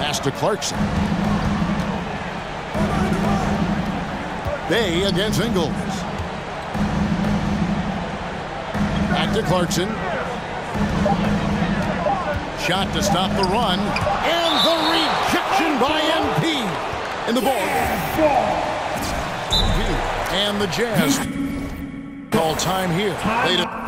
Pass to Clarkson. Bay against Ingles. Back to Clarkson. Shot to stop the run. And the rejection by MP. In the ball. And the Jazz call time here.